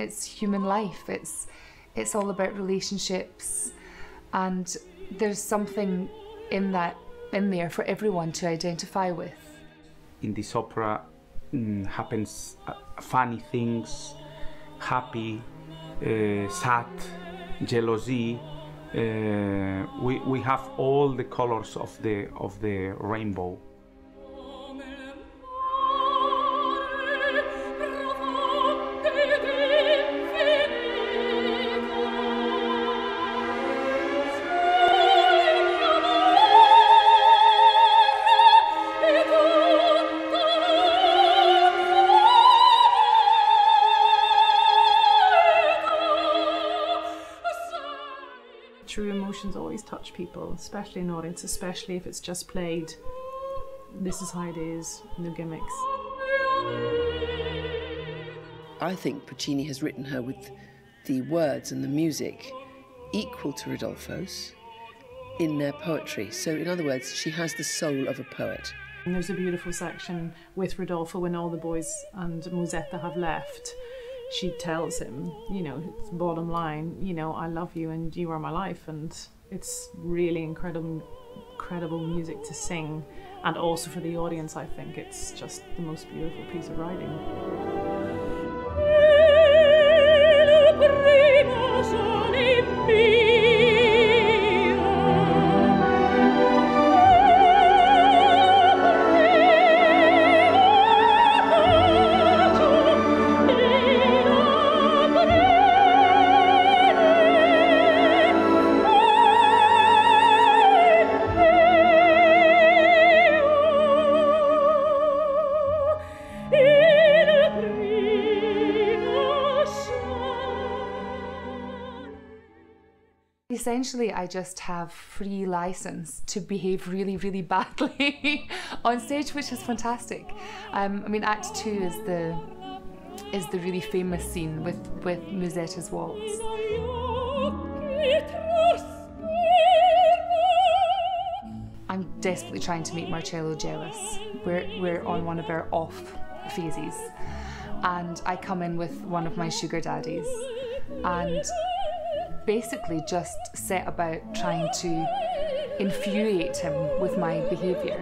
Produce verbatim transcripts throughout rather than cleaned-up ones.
it's human life. It's, it's all about relationships, and there's something in that, in there for everyone to identify with. In this opera mm, happens uh, funny things, happy, uh, sad, jealousy. Uh, we, we have all the colors of the, of the rainbow. True emotions always touch people, especially in an audience, especially if it's just played, this is how it is, no gimmicks. I think Puccini has written her with the words and the music equal to Rodolfo's in their poetry. So in other words, she has the soul of a poet. And there's a beautiful section with Rodolfo when all the boys and Musetta have left. She tells him, you know, it's bottom line, you know, I love you and you are my life, and it's really incredible, incredible music to sing, and also for the audience. I think it's just the most beautiful piece of writing. Essentially, I just have free license to behave really, really badly on stage, which is fantastic. Um, I mean, Act Two is the is the really famous scene with with Musetta's waltz. I'm desperately trying to make Marcello jealous. We're we're on one of our off phases, and I come in with one of my sugar daddies, and basically just set about trying to infuriate him with my behaviour.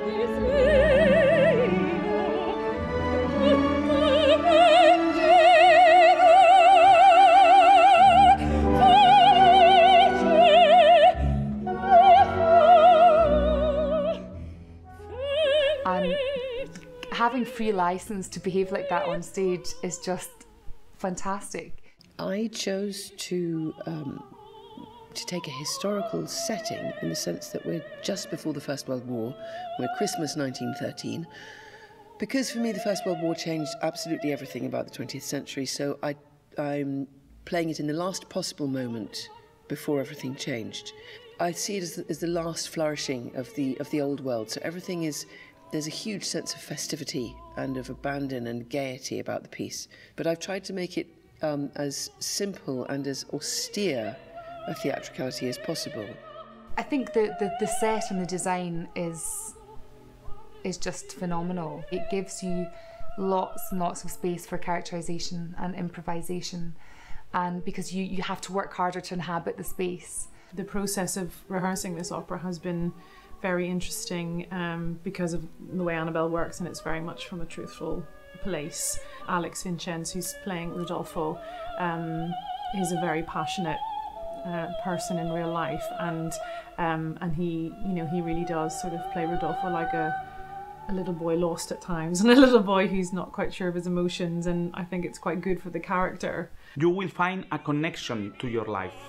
And having free license to behave like that on stage is just fantastic. I chose to um, to take a historical setting in the sense that we're just before the First World War. We're Christmas nineteen thirteen, because for me the First World War changed absolutely everything about the twentieth century. So I, I'm playing it in the last possible moment before everything changed. I see it as the, as the last flourishing of the of the old world. So everything is. There's a huge sense of festivity and of abandon and gaiety about the piece. But I've tried to make it Um, as simple and as austere a theatricality as possible. I think the, the, the set and the design is is just phenomenal. It gives you lots and lots of space for characterization and improvisation, and because you, you have to work harder to inhabit the space. The process of rehearsing this opera has been very interesting um, because of the way Annabelle works, and it's very much from a truthful place. Alex Vincenz, who's playing Rodolfo, um, is a very passionate uh, person in real life, and um, and he, you know, he really does sort of play Rodolfo like a a little boy lost at times, and a little boy who's not quite sure of his emotions, and I think it's quite good for the character. You will find a connection to your life,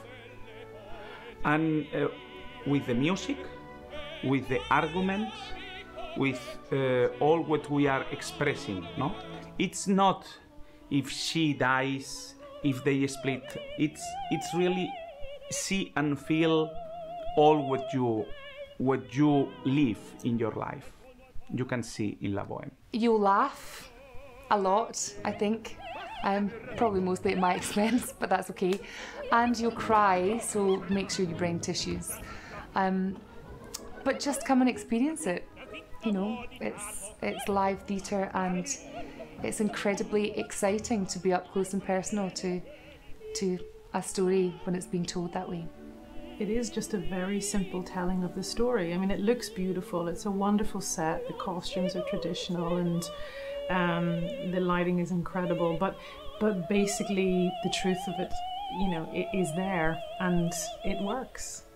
and uh, with the music, with the arguments, with uh, all what we are expressing, no? It's not if she dies, if they split. It's it's really see and feel all what you what you live in your life. You can see in La Bohème. You laugh a lot, I think, um, probably mostly at my expense, but that's okay. And you'll cry, so make sure you bring tissues. Um, but just come and experience it. You know, it's it's live theatre, and it's incredibly exciting to be up close and personal to, to a story when it's being told that way. It is just a very simple telling of the story. I mean, it looks beautiful. It's a wonderful set. The costumes are traditional, and um, the lighting is incredible. But, but basically, the truth of it, you know, it is there, and it works.